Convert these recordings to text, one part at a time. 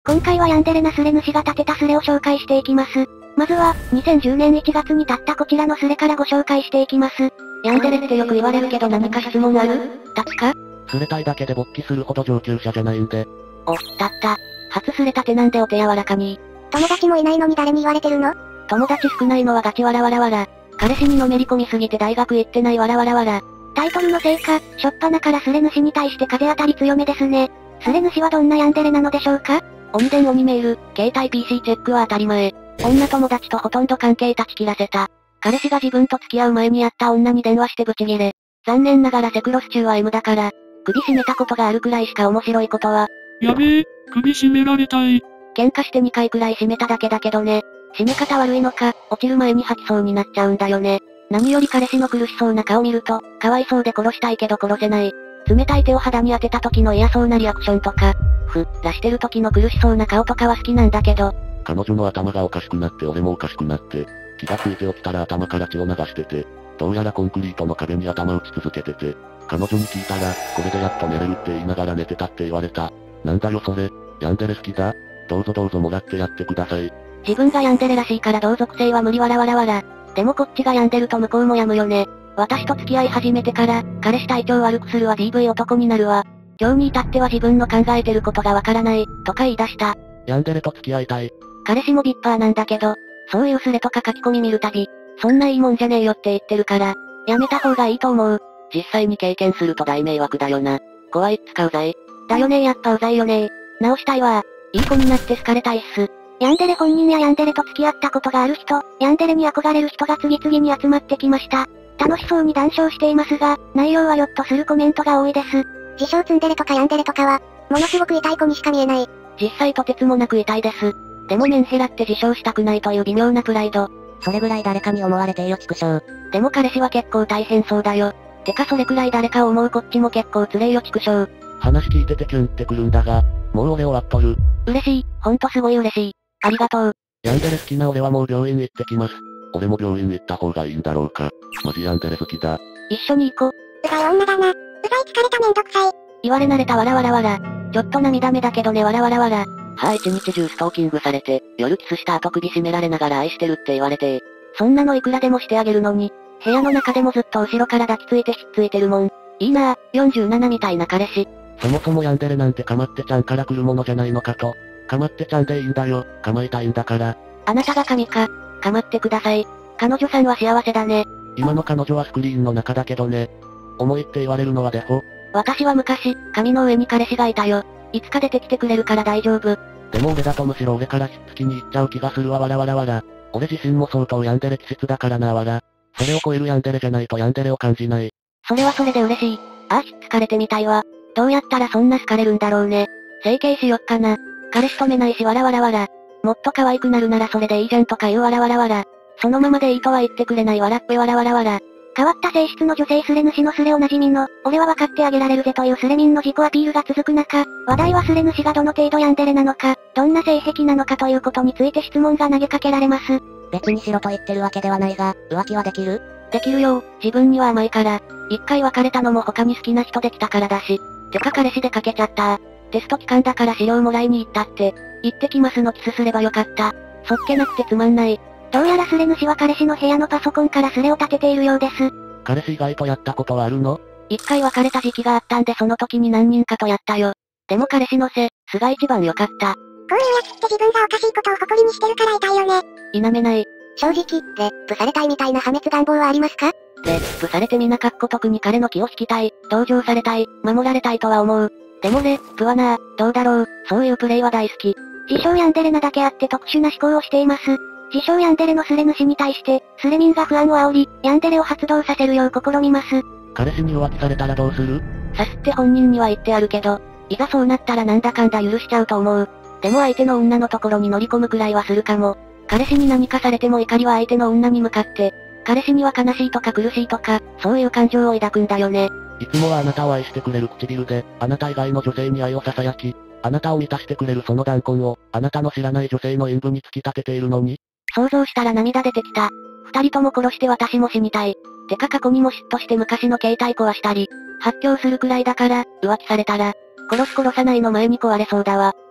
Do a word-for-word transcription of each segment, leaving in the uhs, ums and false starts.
今回はヤンデレなスレ主が立てたスレを紹介していきます。まずは、にせんじゅうねんいちがつに立ったこちらのスレからご紹介していきます。 ヤンデレってよく言われるけど何か質問ある？ 立つか？ スレたいだけで勃起するほど上級者じゃないんで。 お、立った。初スレたてなんでお手柔らかに。 友達もいないのに誰に言われてるの？ 友達少ないのはガチわらわらわら。彼氏にのめり込みすぎて大学行ってないわらわらわら。 タイトルのせいか、しょっぱなからスレ主に対して風当たり強めですね。スレ主はどんなヤンデレなのでしょうか？ 音電鬼メール、携帯 ピーシー チェックは当たり前。女友達とほとんど関係断ち切らせた。彼氏が自分と付き合う前に会った女に電話してブチギレ。残念ながらセクロス中は M だから、首絞めたことがあるくらいしか面白いことは。 やべえ、首絞められたい。 喧嘩してにかいくらい絞めただけだけどね。締め方悪いのか、落ちる前に吐きそうになっちゃうんだよね。何より彼氏の苦しそうな顔見ると、かわいそうで殺したいけど殺せない。冷たい手を肌に当てた時の嫌そうなリアクションとか、ふ、らしてる時の苦しそうな顔とかは好きなんだけど。 彼女の頭がおかしくなって俺もおかしくなって、気がついて起きたら頭から血を流してて、どうやらコンクリートの壁に頭打ち続けてて、彼女に聞いたら、これでやっと寝れるって言いながら寝てたって言われた。なんだよそれ、ヤンデレ好きだ？どうぞどうぞもらってやってください。 自分がヤンデレらしいから同族性は無理わらわらわら。でもこっちが病んでると向こうも病むよね。私と付き合い始めてから、彼氏体調悪くするわ ディーブイ 男になるわ。今日に至っては自分の考えてることがわからない、とか言い出した。 ヤンデレと付き合いたい。 彼氏もビッパーなんだけど、そういうスレとか書き込み見るたび、そんないいもんじゃねえよって言ってるから、やめた方がいいと思う。 実際に経験すると大迷惑だよな。怖いっつかうざい。 だよねーやっぱうざいよねー。直したいわー。いい子になって好かれたいっす。 ヤンデレ本人やヤンデレと付き合ったことがある人、ヤンデレに憧れる人が次々に集まってきました。楽しそうに談笑していますが、内容はヨッとするコメントが多いです。自称ツンデレとかヤンデレとかは、ものすごく痛い子にしか見えない。 実際とてつもなく痛いです。でもメンヘラって自称したくないという微妙なプライド。 それぐらい誰かに思われていよ畜生。 でも彼氏は結構大変そうだよ。てかそれくらい誰かを思うこっちも結構つれえよ畜生。 話聞いててキュンってくるんだが、もう俺終わっとる。 嬉しい、ほんとすごい嬉しい。ありがとう。 ヤンデレ好きな俺はもう病院行ってきます。俺も病院行った方がいいんだろうか。マジヤンデレ好きだ。 一緒に行こう。 うざい女だな。うざい疲れためんどくさい。 言われ慣れたわらわらわら。ちょっと涙目だけどねわらわらわら。 はぁ一日中ストーキングされて、夜キスした後首絞められながら愛してるって言われて。 そんなのいくらでもしてあげるのに、部屋の中でもずっと後ろから抱きついてひっついてるもん。いいなぁ、よんじゅうななみたいな彼氏。 そもそもヤンデレなんてかまってちゃんから来るものじゃないのかと。かまってちゃんでいいんだよ、構いたいんだから。 あなたが神か。かまってください。彼女さんは幸せだね。 今の彼女はスクリーンの中だけどね。重いって言われるのはデフォ。 私は昔、髪の上に彼氏がいたよ。いつか出てきてくれるから大丈夫。 でも俺だとむしろ俺からひっつきに行っちゃう気がするわわらわらわら。俺自身も相当ヤンデレ気質だからなわら。それを超えるヤンデレじゃないとヤンデレを感じない。 それはそれで嬉しい。ああひっつかれてみたいわ。どうやったらそんな好かれるんだろうね。整形しよっかな。彼氏止めないしわらわらわら。もっと可愛くなるならそれでいいじゃんとか言うわらわらわら。そのままでいいとは言ってくれないわらっぺわらわらわら。 変わった性質の女性スレ主のスレおなじみの、俺は分かってあげられるぜというスレミンの自己アピールが続く中、話題はスレ主がどの程度ヤンデレなのか、どんな性癖なのかということについて質問が投げかけられます。 別にしろと言ってるわけではないが、浮気はできる？ できるよ、自分には甘いから。一回別れたのも他に好きな人できたからだし。てか彼氏でかけちゃったテスト期間だから資料もらいに行ったって。行ってきますのキスすればよかった。そっけなくてつまんない。 どうやらスレ主は彼氏の部屋のパソコンからスレを立てているようです。 彼氏以外とやったことはあるの？ 一回別れた時期があったんでその時に何人かとやったよ。でも彼氏のせ、素が一番良かった。 こういうやつって自分がおかしいことを誇りにしてるから痛いよね。 否めない。 正直、レップされたいみたいな破滅願望はありますか？ レップされてみなかっこ特に彼の気を引きたい、同情されたい、守られたいとは思う。でもレップはな、どうだろう、そういうプレイは大好き。 自称ヤンデレなだけあって特殊な思考をしています。自称ヤンデレのスレ主に対して、スレミンが不安を煽り、ヤンデレを発動させるよう試みます。 彼氏に浮気されたらどうする？ さすって本人には言ってあるけど、いざそうなったらなんだかんだ許しちゃうと思う。でも相手の女のところに乗り込むくらいはするかも。彼氏に何かされても怒りは相手の女に向かって、彼氏には悲しいとか苦しいとか、そういう感情を抱くんだよね。 いつもはあなたを愛してくれる唇で、あなた以外の女性に愛を囁き、あなたを満たしてくれるその弾痕を、あなたの知らない女性の陰部に突き立てているのに。 想像したら涙出てきた。二人とも殺して私も死にたい。てか過去にも嫉妬して昔の携帯壊したり、発狂するくらいだから、浮気されたら、殺す殺さないの前に壊れそうだわ。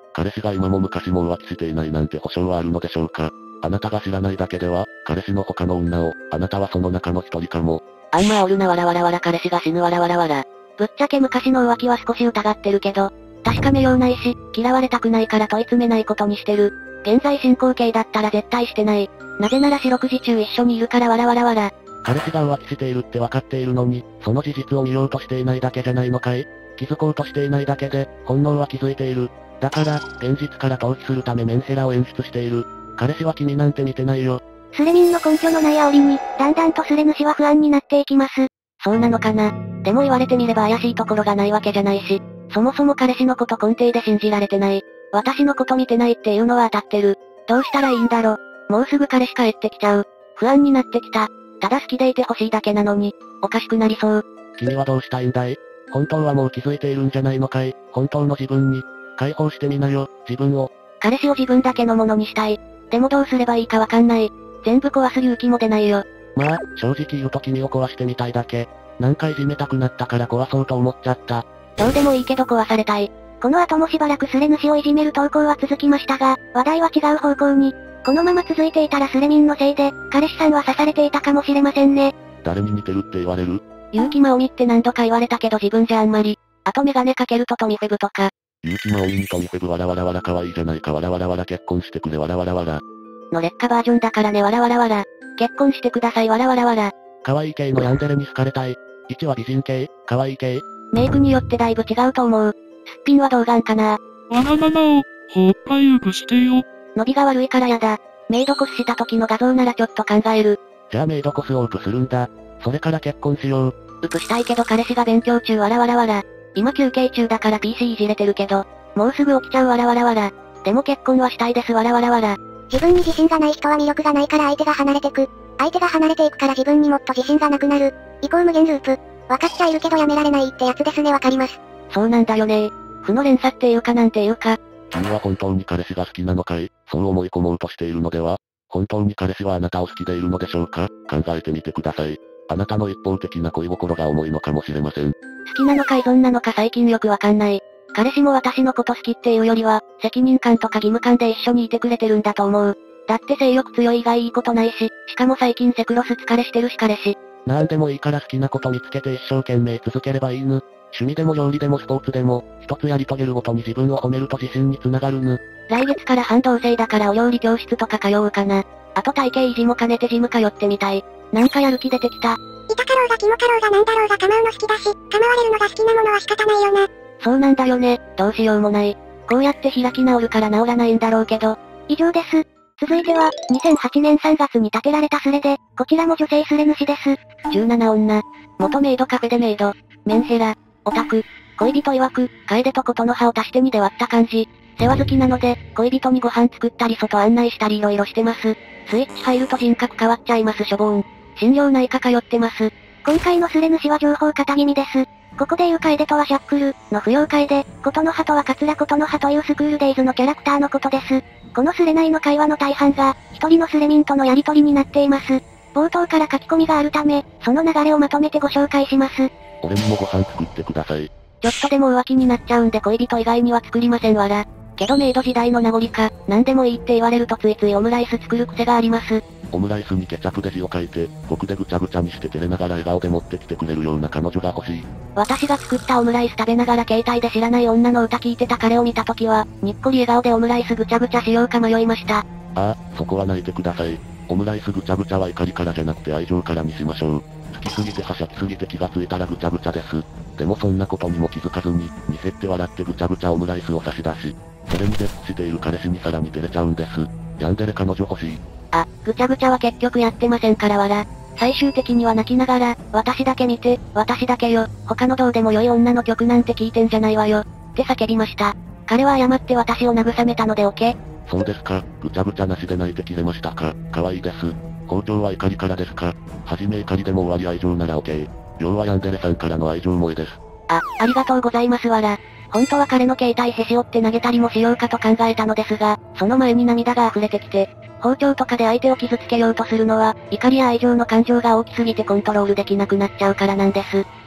彼氏が今も昔も浮気していないなんて保証はあるのでしょうか。あなたが知らないだけでは、彼氏の他の女を、あなたはその中の一人かも。 あんまあおるなわらわらわら彼氏が死ぬわらわらわら。ぶっちゃけ昔の浮気は少し疑ってるけど、確かめようないし、嫌われたくないから問い詰めないことにしてる。現在進行形だったら絶対してない。なぜなら四六時中一緒にいるからわらわらわら。 彼氏が浮気しているって分かっているのに、その事実を見ようとしていないだけじゃないのかい？気づこうとしていないだけで、本能は気づいている。だから、現実から逃避するためメンヘラを演出している。彼氏は君なんて見てないよ。 スレミンの根拠のない煽りに、だんだんとスレ主は不安になっていきます。 そうなのかな。でも言われてみれば怪しいところがないわけじゃないし、そもそも彼氏のこと根底で信じられてない。私のこと見てないっていうのは当たってる。どうしたらいいんだろ。もうすぐ彼氏帰ってきちゃう。不安になってきた。ただ好きでいてほしいだけなのに、おかしくなりそう。 君はどうしたいんだい？本当はもう気づいているんじゃないのかい？本当の自分に、解放してみなよ、自分を。 彼氏を自分だけのものにしたい。でもどうすればいいかわかんない。全部壊す勇気も出ないよ。 まあ、正直言うと君を壊してみたいだけ。何回いじめたくなったから壊そうと思っちゃった。 どうでもいいけど壊されたい。 この後もしばらくスレ主をいじめる投稿は続きましたが、話題は違う方向に。このまま続いていたらスレミンのせいで、彼氏さんは刺されていたかもしれませんね。 誰に似てるって言われる？ 結城まおみって何度か言われたけど自分じゃあんまり。あとメガネかけるとトミフェブとか。 結城まおみにトミフェブわらわらわら可愛いじゃないかわらわらわら結婚してくれわらわらわら。 の劣化バージョンだからねわらわらわら。結婚してくださいわらわらわら。 可愛い系のヤンデレに好かれたい。いちは美人系、可愛い系。 メイクによってだいぶ違うと思う。すっぴんは童顔かな。 わがままを、ほっぱいうくしてよ。 伸びが悪いからやだ。メイドコスした時の画像ならちょっと考える。 じゃあメイドコスをウプするんだ。それから結婚しよう。 ウプしたいけど彼氏が勉強中わらわらわら。今休憩中だから ピーシー いじれてるけど、もうすぐ起きちゃうわらわらわら。でも結婚はしたいですわらわらわら。 自分に自信がない人は魅力がないから相手が離れてく。相手が離れていくから自分にもっと自信がなくなる。以降無限ループ。分かっちゃいるけどやめられないってやつですねわかります。 そうなんだよね。負の連鎖っていうかなんていうか。 君は本当に彼氏が好きなのかい？そう思い込もうとしているのでは？本当に彼氏はあなたを好きでいるのでしょうか？考えてみてください。あなたの一方的な恋心が重いのかもしれません。 好きなのか依存なのか最近よくわかんない。彼氏も私のこと好きっていうよりは、責任感とか義務感で一緒にいてくれてるんだと思う。だって性欲強い以外いいことないし、しかも最近セクロス疲れしてるし彼氏。 なんでもいいから好きなこと見つけて一生懸命続ければいいぬ。趣味でも料理でもスポーツでも、一つやり遂げるごとに自分を褒めると自信につながるぬ。 来月から半同棲だからお料理教室とか通うかな。あと体型維持も兼ねてジム通ってみたい。なんかやる気出てきた。 痛かろうがキモかろうがなんだろうが構うの好きだし、構われるのが好きなものは仕方ないよな。 そうなんだよね、どうしようもない。こうやって開き直るから治らないんだろうけど。 以上です。続いては、にせんはちねんさんがつに建てられたスレで、こちらも女性スレ主です。 じゅうなな女。元メイドカフェでメイド。メンヘラ。オタク。恋人曰く、楓と琴の葉を足してにで割った感じ。世話好きなので、恋人にご飯作ったり外案内したり色々してます。スイッチ入ると人格変わっちゃいますしょぼーん。心療内科通ってます。 今回のスレ主は情報型気味です。ここで言う楓とはシャックルの不要楓、琴の葉とは桂琴の葉というスクールデイズのキャラクターのことです。このスレ内の会話の大半が、一人のスレミンとのやりとりになっています。冒頭から書き込みがあるため、その流れをまとめてご紹介します。 俺にもご飯作ってください。 ちょっとでも浮気になっちゃうんで恋人以外には作りませんわら。けどメイド時代の名残か、何でもいいって言われるとついついオムライス作る癖があります。 オムライスにケチャップで字を書いて、僕でぐちゃぐちゃにして照れながら笑顔で持ってきてくれるような彼女が欲しい。 私が作ったオムライス食べながら携帯で知らない女の歌聞いてた彼を見た時は、にっこり笑顔でオムライスぐちゃぐちゃしようか迷いました。 ああ、そこは泣いてください。オムライスぐちゃぐちゃは怒りからじゃなくて愛情からにしましょう。好きすぎてはしゃぎすぎて気がついたらぐちゃぐちゃです。でもそんなことにも気づかずに、似せって笑ってぐちゃぐちゃオムライスを差し出し、それに絶句している彼氏にさらに照れちゃうんです。ヤンデレ彼女欲しい。 あ、ぐちゃぐちゃは結局やってませんからわら。最終的には泣きながら、私だけ見て、私だけよ、他のどうでも良い女の曲なんて聞いてんじゃないわよ、って叫びました。彼は謝って私を慰めたのでオケ。 そうですか、ぐちゃぐちゃなしで泣いて切れましたか、可愛いです。包丁は怒りからですか。はじめ怒りでも終わり愛情ならオケ。要はヤンデレさんからの愛情萌えです。 あ、ありがとうございますわら。本当は彼の携帯へし折って投げたりもしようかと考えたのですが、その前に涙が溢れてきて、包丁とかで相手を傷つけようとするのは、怒りや愛情の感情が大きすぎてコントロールできなくなっちゃうからなんです。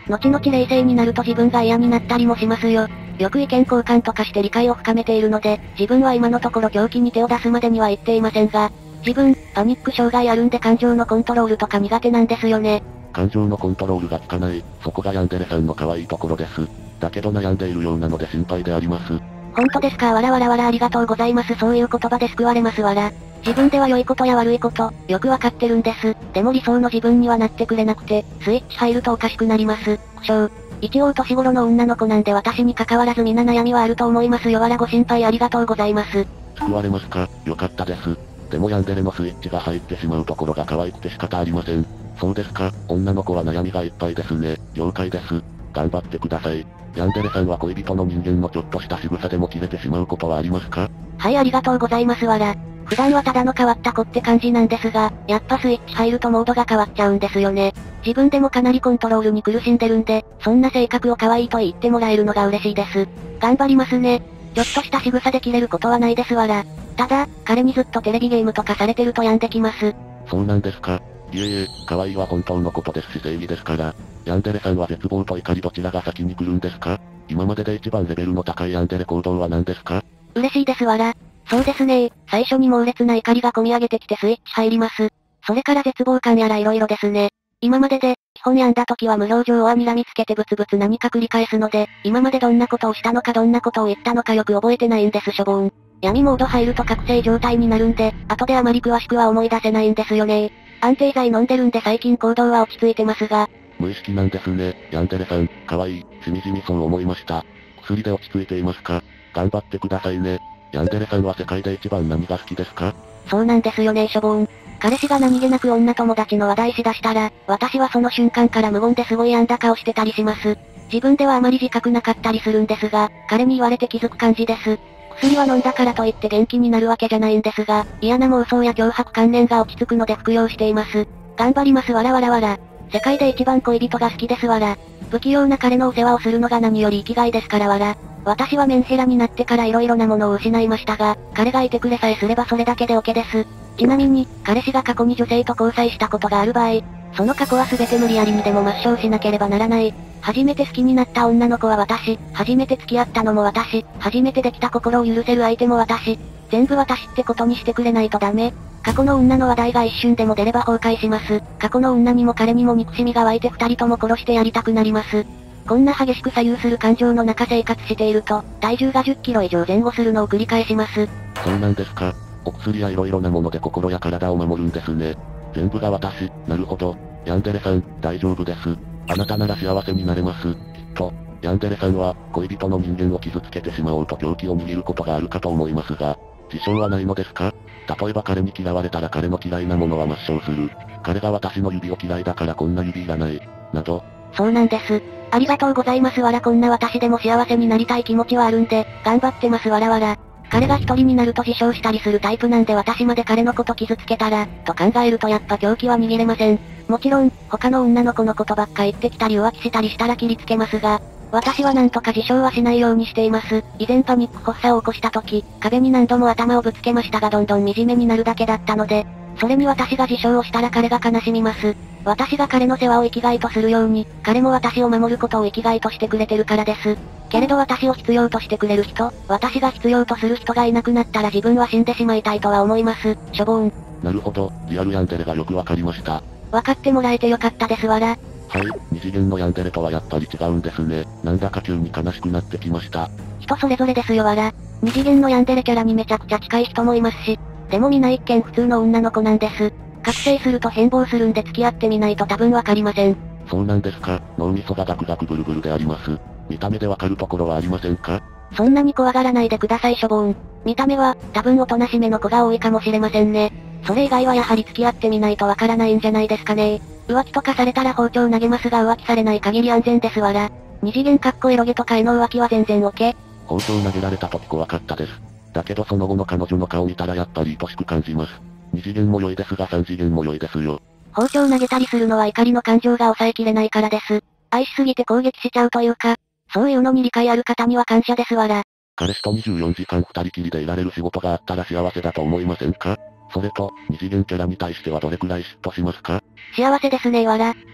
後々冷静になると自分が嫌になったりもしますよ。よく意見交換とかして理解を深めているので、自分は今のところ狂気に手を出すまでには言っていませんが、自分、パニック障害あるんで感情のコントロールとか苦手なんですよね。 感情のコントロールが効かない、そこがヤンデレさんの可愛いところです。だけど悩んでいるようなので心配であります。 本当ですか。わらわらわらありがとうございます。そういう言葉で救われますわら。自分では良いことや悪いこと、よくわかってるんです。でも理想の自分にはなってくれなくて、スイッチ入るとおかしくなります。苦笑。一応年頃の女の子なんで私に関わらず皆悩みはあると思いますよ。わらご心配ありがとうございます。 救われますか。よかったです。でもヤンデレのスイッチが入ってしまうところが可愛くて仕方ありません。そうですか。女の子は悩みがいっぱいですね。了解です。頑張ってください。ヤンデレさんは恋人の人間のちょっとした仕草でも切れてしまうことはありますか？ はい、ありがとうございますわら。普段はただの変わった子って感じなんですが、やっぱスイッチ入るとモードが変わっちゃうんですよね。自分でもかなりコントロールに苦しんでるんで、そんな性格を可愛いと言ってもらえるのが嬉しいです。頑張りますね。ちょっとした仕草で切れることはないですわら。ただ、彼にずっとテレビゲームとかされてると病んできます。 そうなんですか。いえいえ、可愛いは本当のことですし正義ですから。ヤンデレさんは絶望と怒りどちらが先に来るんですか？今までで一番レベルの高いヤンデレ行動は何ですか？ 嬉しいですわら。そうですね。最初に猛烈な怒りが込み上げてきてスイッチ入ります。それから絶望感やら色々ですね。今までで、基本病んだ時は無表情を睨みつけてブツブツ何か繰り返すので、今までどんなことをしたのかどんなことを言ったのかよく覚えてないんですしょぼん。闇モード入ると覚醒状態になるんで、後であまり詳しくは思い出せないんですよね。安定剤飲んでるんで最近行動は落ち着いてますが。 無意識なんですね。ヤンデレさん、可愛い、しみじみそう思いました。薬で落ち着いていますか？頑張ってくださいね。ヤンデレさんは世界で一番何が好きですか？ そうなんですよねしょぼん。彼氏が何気なく女友達の話題しだしたら、私はその瞬間から無言ですごい病んだ顔してたりします。自分ではあまり自覚なかったりするんですが、彼に言われて気づく感じです。薬は飲んだからといって元気になるわけじゃないんですが、嫌な妄想や脅迫観念が落ち着くので服用しています。頑張りますわらわらわら。世界で一番恋人が好きですわら。不器用な彼のお世話をするのが何より生きがいですからわら。私はメンヘラになってから色々なものを失いましたが、彼がいてくれさえすればそれだけで OK です。ちなみに、彼氏が過去に女性と交際したことがある場合、その過去は全て無理やりにでも抹消しなければならない。初めて好きになった女の子は私、初めて付き合ったのも私、初めてできた心を許せる相手も私、全部私ってことにしてくれないとダメ。過去の女の話題が一瞬でも出れば崩壊します。過去の女にも彼にも憎しみが湧いて二人とも殺してやりたくなります。こんな激しく左右する感情の中生活していると、体重がじゅっキロ以上前後するのを繰り返します。 そうなんですか。お薬や色々なもので心や体を守るんですね。全部が私、なるほど。ヤンデレさん、大丈夫です。あなたなら幸せになれます。きっと。ヤンデレさんは、恋人の人間を傷つけてしまおうと狂気を握ることがあるかと思いますが、自傷はないのですか？例えば彼に嫌われたら彼の嫌いなものは抹消する。彼が私の指を嫌いだからこんな指いらない。など。 そうなんです。ありがとうございますわら。こんな私でも幸せになりたい気持ちはあるんで、頑張ってますわらわら。彼が一人になると自傷したりするタイプなんで私まで彼のこと傷つけたら、と考えるとやっぱ狂気は逃げれません。もちろん、他の女の子のことばっか言ってきたり浮気したりしたら切りつけますが、私はなんとか自傷はしないようにしています。以前パニック発作を起こした時、壁に何度も頭をぶつけましたがどんどん惨めになるだけだったので、それに私が自傷をしたら彼が悲しみます。私が彼の世話を生きがいとするように、彼も私を守ることを生きがいとしてくれてるからです。けれど私を必要としてくれる人、私が必要とする人がいなくなったら自分は死んでしまいたいとは思います。しょぼん。 なるほど、リアルヤンデレがよくわかりました。 わかってもらえてよかったですわら。 はい、二次元のヤンデレとはやっぱり違うんですね。なんだか急に悲しくなってきました。 人それぞれですよわら。二次元のヤンデレキャラにめちゃくちゃ近い人もいますし、でも皆一見普通の女の子なんです。覚醒すると変貌するんで付き合ってみないと多分わかりません。 そうなんですか。脳みそがガクガクブルブルであります。見た目でわかるところはありませんか？ そんなに怖がらないでくださいしょぼん。見た目は、多分おとなしめの子が多いかもしれませんね。それ以外はやはり付き合ってみないとわからないんじゃないですかね。浮気とかされたら包丁投げますが浮気されない限り安全ですわら。二次元かっこエロゲとかへの浮気は全然 OK。 包丁投げられた時怖かったです。だけどその後の彼女の顔見たらやっぱり愛しく感じます。二次元も良いですが三次元も良いですよ。 包丁投げたりするのは怒りの感情が抑えきれないからです。愛しすぎて攻撃しちゃうというか、そういうのに理解ある方には感謝ですわら。 彼氏とにじゅうよじかん二人きりでいられる仕事があったら幸せだと思いませんか？それと、二次元キャラに対してはどれくらい嫉妬しますか？ 幸せですねわら。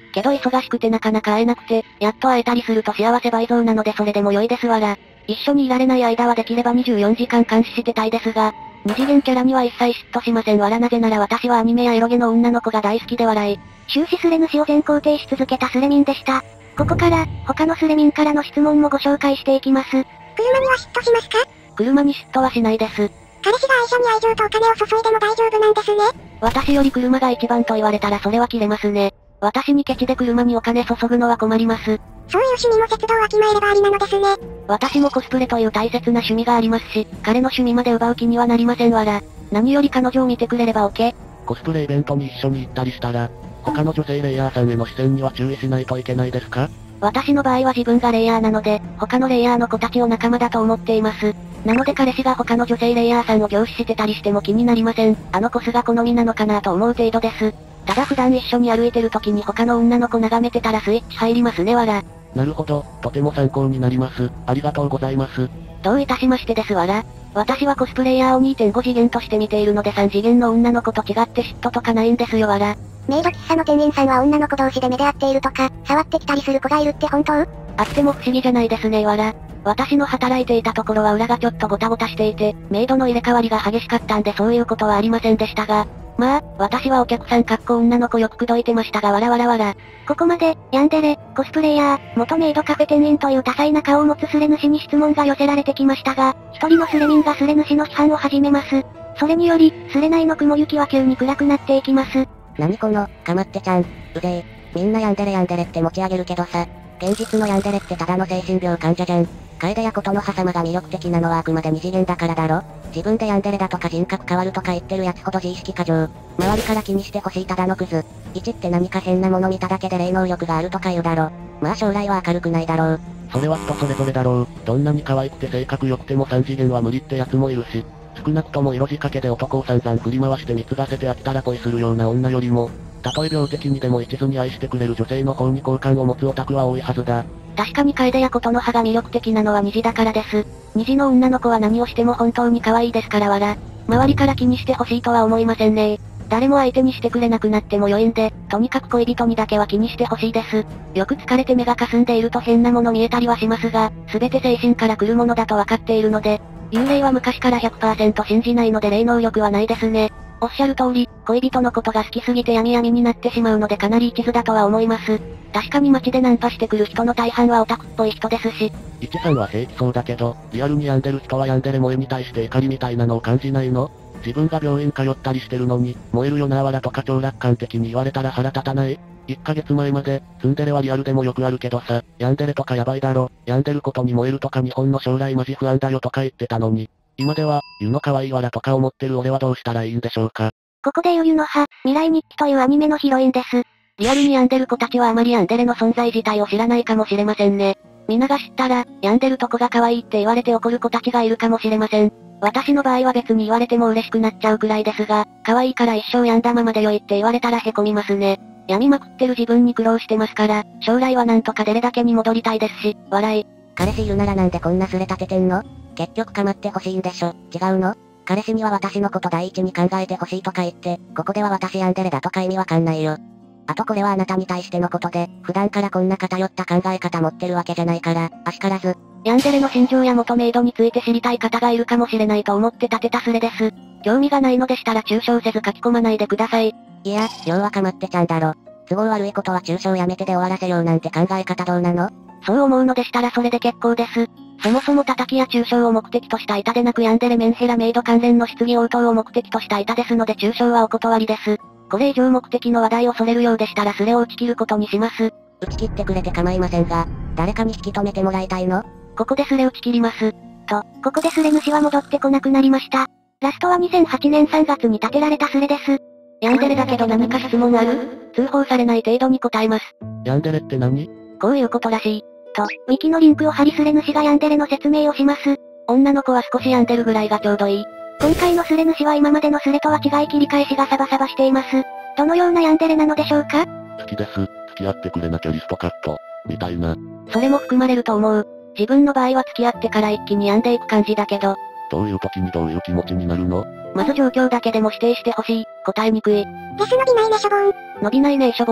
けど忙しくてなかなか会えなくて、やっと会えたりすると幸せ倍増なのでそれでも良いですわら。一緒にいられない間はできればにじゅうよじかん監視してたいですが、二次元キャラには一切嫉妬しませんわら。なぜなら私はアニメやエロゲの女の子が大好きで笑い。 終始スレ主を全肯定し続けたスレミンでした。ここから、他のスレミンからの質問もご紹介していきます。車には嫉妬しますか？ 車に嫉妬はしないです。 彼氏が愛車に愛情とお金を注いでも大丈夫なんですね。 私より車が一番と言われたらそれは切れますね。私にケチで車にお金注ぐのは困ります。そういう趣味も節度をわきまえればありなのですね。 私もコスプレという大切な趣味がありますし、彼の趣味まで奪う気にはなりませんわら。何より彼女を見てくれれば OK。 コスプレイベントに一緒に行ったりしたら、他の女性レイヤーさんへの視線には注意しないといけないですか？ 私の場合は自分がレイヤーなので、他のレイヤーの子たちを仲間だと思っています。なので彼氏が他の女性レイヤーさんを凝視してたりしても気になりません。あのコスが好みなのかなと思う程度です。ただ普段一緒に歩いてる時に他の女の子眺めてたらスイッチ入りますねわら。 なるほど、とても参考になります。ありがとうございます。 どういたしましてですわら。私はコスプレイヤーを にてんご 次元として見ているのでさん次元の女の子と違って嫉妬とかないんですよわら。 メイド喫茶の店員さんは女の子同士で目で合っているとか、触ってきたりする子がいるって本当？ あっても不思議じゃないですねわら。私の働いていたところは裏がちょっとゴタゴタしていて、メイドの入れ替わりが激しかったんでそういうことはありませんでしたが、まあ、私はお客さんかっこ女の子よく口説いてましたがわらわらわら。 ここまで、ヤンデレ、コスプレイヤー、元メイドカフェ店員という多彩な顔を持つスレ主に質問が寄せられてきましたが、一人のスレミンがスレ主の批判を始めます。それにより、スレ内の雲行きは急に暗くなっていきます。 なにこの、かまってちゃん、うぜえ。みんなヤンデレヤンデレって持ち上げるけどさ、現実のヤンデレってただの精神病患者じゃん。楓やことの葉様が魅力的なのはあくまで二次元だからだろ。自分でヤンデレだとか人格変わるとか言ってるやつほど自意識過剰。周りから気にしてほしいただのクズ。いちって何か変なもの見ただけで霊能力があるとか言うだろ。まあ将来は明るくないだろう。 それは人それぞれだろう。どんなに可愛くて性格良くてもさん次元は無理ってやつもいるし。少なくとも色仕掛けで男を散々振り回して貢がせて飽きたら恋するような女よりも、たとえ病的にでも一途に愛してくれる女性の方に好感を持つオタクは多いはずだ。 確かに楓やことの葉が魅力的なのは虹だからです。虹の女の子は何をしても本当に可愛いですからわら。周りから気にしてほしいとは思いませんね。誰も相手にしてくれなくなっても良いんで、とにかく恋人にだけは気にしてほしいです。よく疲れて目が霞んでいると変なもの見えたりはしますが、すべて精神から来るものだと分かっているので、幽霊は昔から ひゃくパーセント 信じないので霊能力はないですね。おっしゃる通り、恋人のことが好きすぎて闇闇になってしまうのでかなり一途だとは思います。確かに街でナンパしてくる人の大半はオタクっぽい人ですし。 一さんは平気そうだけど、リアルに病んでる人は病んでる萌えに対して怒りみたいなのを感じないの？自分が病院通ったりしてるのに、燃えるよなあわらとか超楽観的に言われたら腹立たない？いっかげつまえまで、ツンデレはリアルでもよくあるけどさ、病んでるとかやばいだろ、病んでることに燃えるとか日本の将来マジ不安だよとか言ってたのに、今では、湯の可愛いわらとか思ってる俺はどうしたらいいんでしょうか。 ここでゆゆの葉、未来日記というアニメのヒロインです。 リアルに病んでる子たちはあまりヤンデレの存在自体を知らないかもしれませんね。皆が知ったら、病んでるとこが可愛いって言われて怒る子たちがいるかもしれません。私の場合は別に言われても嬉しくなっちゃうくらいですが、可愛いから一生病んだままで良いって言われたら凹みますね。病みまくってる自分に苦労してますから、将来はなんとかデレだけに戻りたいですし、笑い。 彼氏いるならなんでこんなすれ立ててんの？結局構ってほしいんでしょ。違うの？彼氏には私のこと第一に考えてほしいとか言って、ここでは私ヤンデレだとか意味わかんないよ。あとこれはあなたに対してのことで、普段からこんな偏った考え方持ってるわけじゃないから、あしからず。 ヤンデレの心情や元メイドについて知りたい方がいるかもしれないと思って立てたスレです。興味がないのでしたら抽象せず書き込まないでください。 いや、要はかまってちゃんだろ。都合悪いことは抽象やめてで終わらせようなんて考え方どうなの？ そう思うのでしたらそれで結構です。そもそも叩きや中傷を目的とした板でなくヤンデレメンヘラメイド関連の質疑応答を目的とした板ですので中傷はお断りです。これ以上目的の話題をそれるようでしたらスレを打ち切ることにします。 打ち切ってくれて構いませんが、誰かに引き止めてもらいたいの？ ここでスレ打ち切ります。 と、ここでスレ主は戻ってこなくなりました。ラストはにせんはちねんさんがつに立てられたスレです。 ヤンデレだけど何か質問ある？通報されない程度に答えます。 ヤンデレって何？ こういうことらしい。 と、ウィキのリンクを貼りスレ主がヤンデレの説明をします。 女の子は少し病んでるぐらいがちょうどいい。 今回のスレ主は今までのスレとは違い切り返しがサバサバしています。どのようなヤンデレなのでしょうか？ 好きです。付き合ってくれなきゃリストカット。みたいな。 それも含まれると思う。自分の場合は付き合ってから一気に病んでいく感じだけど。 どういう時にどういう気持ちになるの？ まず状況だけでも指定してほしい。答えにくい。 デス伸びないねしょぼーん。 伸びないねしょぼーん。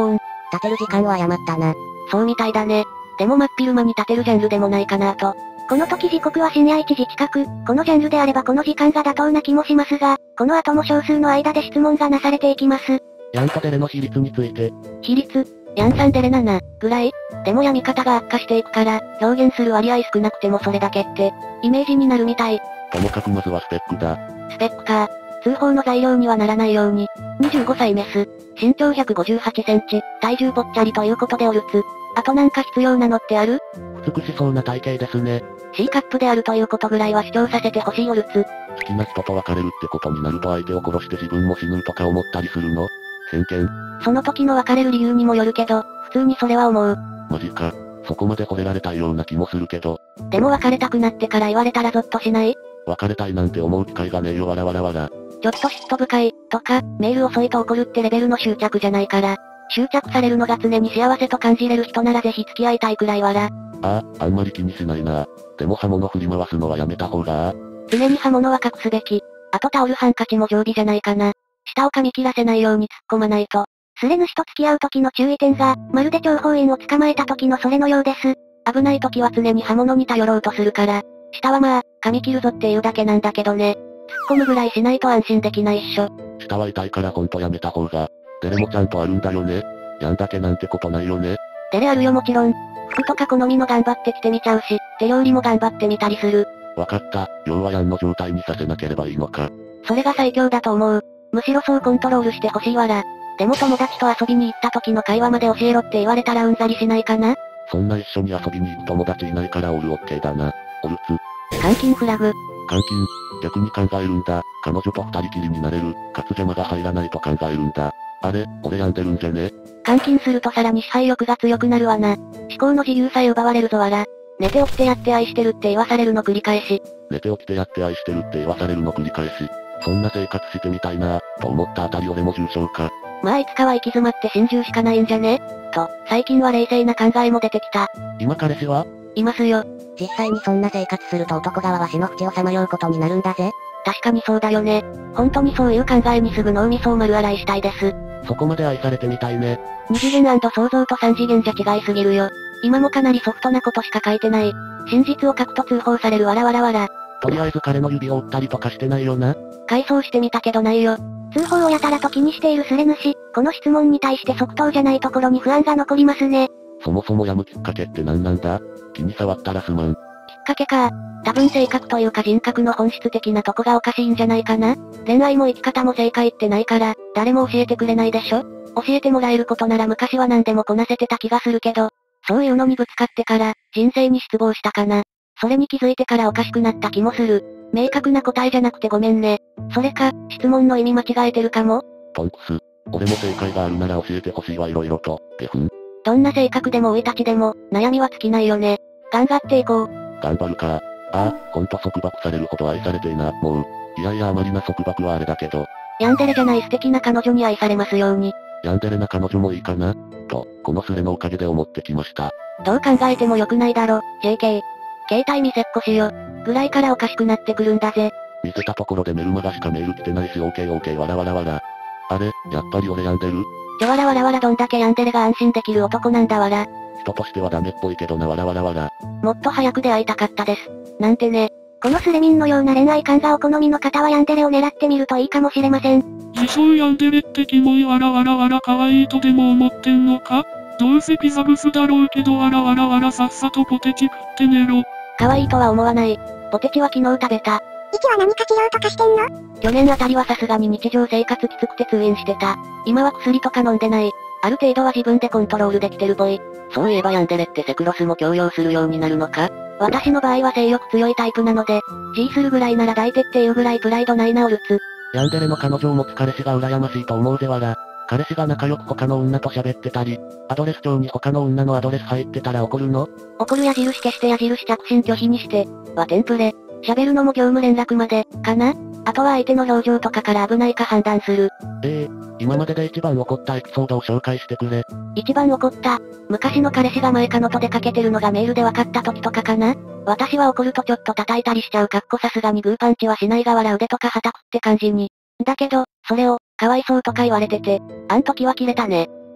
立てる時間を誤ったな。 そうみたいだね。でも真っ昼間に立てるジャンルでもないかなと。 この時時刻は深夜いちじ近く、このジャンルであればこの時間が妥当な気もしますが、この後も少数の間で質問がなされていきます。 ヤンとデレの比率について。 比率、ヤンさんデレなな、ぐらい？でも闇方が悪化していくから、表現する割合少なくてもそれだけって、イメージになるみたい。 ともかくまずはスペックだ。 スペックか。通報の材料にはならないように。にじゅうごさいメス。身長ひゃくごじゅうはちセンチ、体重ぽっちゃりということでおるつ。あとなんか必要なのってある？ 美しそうな体型ですね。 C カップであるということぐらいは主張させてほしいおるつ。 好きな人と別れるってことになると相手を殺して自分も死ぬとか思ったりするの？偏見。 その時の別れる理由にもよるけど、普通にそれは思う。 マジか。そこまで惚れられたいような気もするけど。 でも別れたくなってから言われたらゾッとしない？ 別れたいなんて思う機会がねえよわらわらわら。 ちょっと嫉妬深い、とか、メール遅いと怒るってレベルの執着じゃないから。執着されるのが常に幸せと感じれる人ならぜひ付き合いたいくらいわら。 ああ、あんまり気にしないな。でも刃物振り回すのはやめた方が。 常に刃物は隠すべき。あとタオルハンカチも常備じゃないかな。舌を噛み切らせないように突っ込まないと。 スレ主と付き合う時の注意点が、まるで諜報員を捕まえた時のそれのようです。 危ない時は常に刃物に頼ろうとするから。舌はまあ、噛み切るぞっていうだけなんだけどね。突っ込むぐらいしないと安心できないっしょ。 舌は痛いからほんとやめた方が。デレもちゃんとあるんだよね。やんだけなんてことないよね。 デレあるよもちろん。服とか好みの頑張って着てみちゃうし、手料理も頑張ってみたりする。 わかった。要はヤンの状態にさせなければいいのか。 それが最強だと思う。むしろそうコントロールしてほしいわら。でも友達と遊びに行った時の会話まで教えろって言われたらうんざりしないかな？ そんな一緒に遊びに行く友達いないからオールオッケーだな。オルツ。 監禁フラグ。 監禁。逆に考えるんだ。彼女と二人きりになれる。かつ邪魔が入らないと考えるんだ。あれ、俺病んでるんじゃね？ 監禁するとさらに支配欲が強くなるわな。思考の自由さえ奪われるぞわら。寝て起きてやって愛してるって言わされるの繰り返し。 寝て起きてやって愛してるって言わされるの繰り返し。そんな生活してみたいなぁ、と思ったあたり俺も重症か。 まあいつかは行き詰まって心中しかないんじゃね？と、最近は冷静な考えも出てきた。 今彼氏は？ いますよ。 実際にそんな生活すると男側は死の淵をさまようことになるんだぜ。 確かにそうだよね。本当にそういう考えにすぐ脳みそを丸洗いしたいです。 そこまで愛されてみたいね。 二次元&想像と三次元じゃ違いすぎるよ。今もかなりソフトなことしか書いてない。真実を書くと通報されるわらわらわら。 とりあえず彼の指を折ったりとかしてないよな。 回想してみたけどないよ。 通報をやたらと気にしているスレ主、この質問に対して即答じゃないところに不安が残りますね。 そもそも病むきっかけって何なんだ？気に触ったらすまん。 きっかけか。多分性格というか人格の本質的なとこがおかしいんじゃないかな。恋愛も生き方も正解ってないから、誰も教えてくれないでしょ？教えてもらえることなら昔は何でもこなせてた気がするけど、そういうのにぶつかってから、人生に失望したかな。それに気づいてからおかしくなった気もする。明確な答えじゃなくてごめんね。それか、質問の意味間違えてるかも？ トンクス。俺も正解があるなら教えてほしいわ色々と、ゲフン。 どんな性格でも生い立ちでも、悩みは尽きないよね。頑張っていこう。 頑張るか。ああ、ほんと束縛されるほど愛されてえな、もう。いやいやあまりな束縛はあれだけど。 ヤンデレじゃない素敵な彼女に愛されますように。 ヤンデレな彼女もいいかなと、このスレのおかげで思ってきました。 どう考えても良くないだろ、ジェーケー。携帯見せっこしよ。ぐらいからおかしくなってくるんだぜ。 見せたところでメルマガしかメール来てないし オーケーオーケー わらわらわら。あれ、やっぱり俺病んでる？ ちょわらわらわらどんだけヤンデレが安心できる男なんだわら。 人としてはダメっぽいけどなわらわらわら。 もっと早く出会いたかったです。なんてね。 このスレミンのような恋愛感がお好みの方はヤンデレを狙ってみるといいかもしれません。 自称ヤンデレってキモいわらわらわら可愛いとでも思ってんのか？どうせピザブスだろうけどわらわらわらさっさとポテチ食って寝ろ。 可愛いとは思わない。ポテチは昨日食べた。 いちは何か治療とかしてんの？ 去年あたりはさすがに日常生活きつくて通院してた。今は薬とか飲んでない。ある程度は自分でコントロールできてるぽい。 そういえばヤンデレってセクロスも強要するようになるのか？ 私の場合は性欲強いタイプなので、G するぐらいなら抱いてっていうぐらいプライドないなオルツ。 ヤンデレの彼女を持つ彼氏が羨ましいと思うぜわら。彼氏が仲良く他の女と喋ってたり、アドレス帳に他の女のアドレス入ってたら怒るの？ 怒る矢印消して矢印着信拒否にして、はテンプレ。喋るのも業務連絡まで、かな？あとは相手の表情とかから危ないか判断する。 ええー、今までで一番怒ったエピソードを紹介してくれ。 一番怒った。昔の彼氏が前彼女と出かけてるのがメールで分かった時とかかな？私は怒るとちょっと叩いたりしちゃうかっこさすがにグーパンチはしないが笑腕とか叩くって感じに。だけど、それを、かわいそうとか言われてて、あん時は切れたね。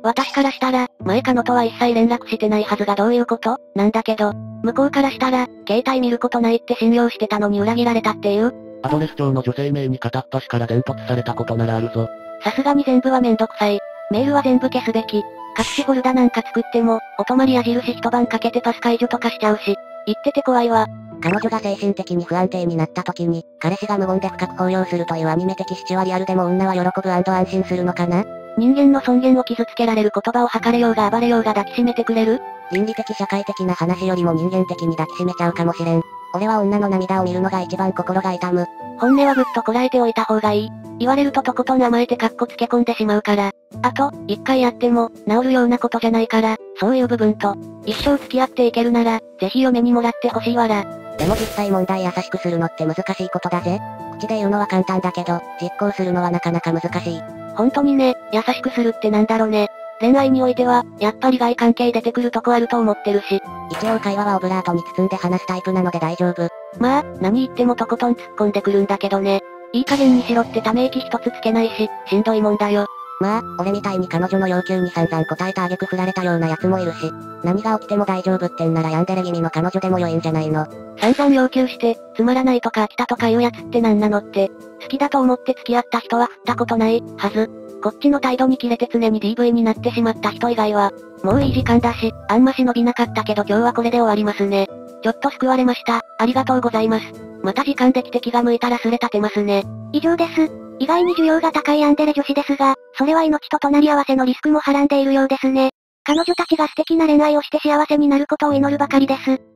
私からしたら、前カノとは一切連絡してないはずがどういうことなんだけど、向こうからしたら、携帯見ることないって信用してたのに裏切られたっていう。 アドレス帳の女性名に片っ端から伝突されたことならあるぞ。 さすがに全部はめんどくさい。メールは全部消すべき。隠しフォルダなんか作っても、お泊まり矢印一晩かけてパス解除とかしちゃうし。言ってて怖いわ。 彼女が精神的に不安定になった時に、彼氏が無言で深く抱擁するというアニメ的シチュはリアルでも女は喜ぶ&安心するのかな？ 人間の尊厳を傷つけられる言葉を吐かれようが暴れようが抱きしめてくれる？ 倫理的社会的な話よりも人間的に抱きしめちゃうかもしれん。俺は女の涙を見るのが一番心が痛む。 本音はぐっとこらえておいた方がいい。言われるととことん甘えてカッコつけ込んでしまうから。あと、一回やっても、治るようなことじゃないから、そういう部分と、一生付き合っていけるなら、ぜひ嫁にもらってほしいわら。 でも実際問題優しくするのって難しいことだぜ。口で言うのは簡単だけど、実行するのはなかなか難しい。 本当にね、優しくするってなんだろね。恋愛においては、やっぱり外関係出てくるとこあると思ってるし。 一応会話はオブラートに包んで話すタイプなので大丈夫。 まあ、何言ってもとことん突っ込んでくるんだけどね。いい加減にしろってため息一つつけないし、しんどいもんだよ。 まあ、俺みたいに彼女の要求に散々答えた挙句振られたような奴もいるし、何が起きても大丈夫ってんならヤンデレ気味の彼女でも良いんじゃないの。 散々要求して、つまらないとか飽きたとか言うやつってなんなのって、好きだと思って付き合った人は振ったことない、はず。こっちの態度に切れて常に ディーブイ になってしまった人以外は、もういい時間だし、あんまし伸びなかったけど今日はこれで終わりますね。ちょっと救われました。ありがとうございます。また時間できて気が向いたらすれ立てますね。 以上です。意外に需要が高いヤンデレ女子ですが、それは命と隣り合わせのリスクもはらんでいるようですね。彼女たちが素敵な恋愛をして幸せになることを祈るばかりです。